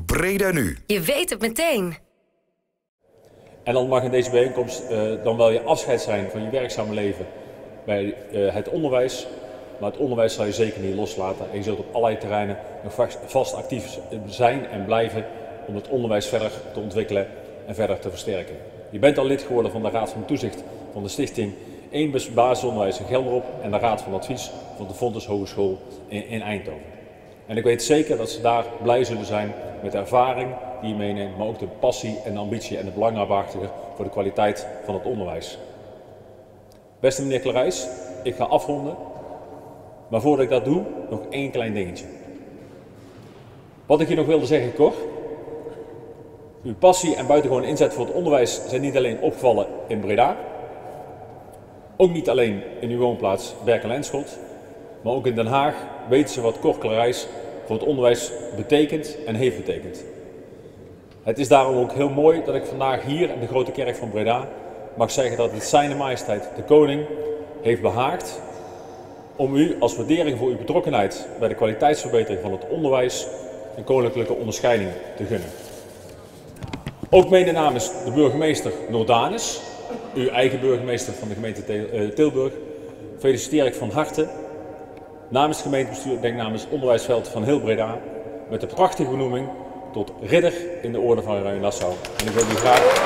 Breda Nu. Je weet het meteen. En dan mag in deze bijeenkomst dan wel je afscheid zijn van je werkzame leven bij het onderwijs. Maar het onderwijs zal je zeker niet loslaten. En je zult op allerlei terreinen nog vast actief zijn en blijven om het onderwijs verder te ontwikkelen en verder te versterken. Je bent al lid geworden van de Raad van Toezicht van de Stichting Eén Basisonderwijs in Gelderop en de Raad van Advies van de Fontys Hogeschool in Eindhoven. En ik weet zeker dat ze daar blij zullen zijn met de ervaring die je meeneemt, maar ook de passie en de ambitie en het belang daarachter voor de kwaliteit van het onderwijs. Beste meneer Clarijs, ik ga afronden, maar voordat ik dat doe, nog één klein dingetje. Wat ik je nog wilde zeggen, Cor. Uw passie en buitengewone inzet voor het onderwijs zijn niet alleen opgevallen in Breda, ook niet alleen in uw woonplaats Berkel en Schot, maar ook in Den Haag weten ze wat Cor Clarijs voor het onderwijs betekent en heeft betekend. Het is daarom ook heel mooi dat ik vandaag hier in de Grote Kerk van Breda mag zeggen dat het Zijne Majesteit de Koning heeft behaagd om u als waardering voor uw betrokkenheid bij de kwaliteitsverbetering van het onderwijs een koninklijke onderscheiding te gunnen. Ook mede namens de burgemeester Noordanus, uw eigen burgemeester van de gemeente Tilburg, feliciteer ik van harte namens het gemeentebestuur, ik denk namens het onderwijsveld van heel Breda, met de prachtige benoeming tot ridder in de orde van Oranje Nassau. En ik wil u graag...